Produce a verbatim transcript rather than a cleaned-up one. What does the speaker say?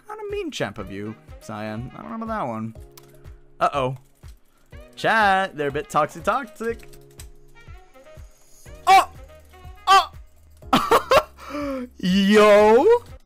kind of mean champ of you, Cyan. I don't know about that one. Uh-oh. Chat, they're a bit toxic toxic. Oh! Oh! Yo!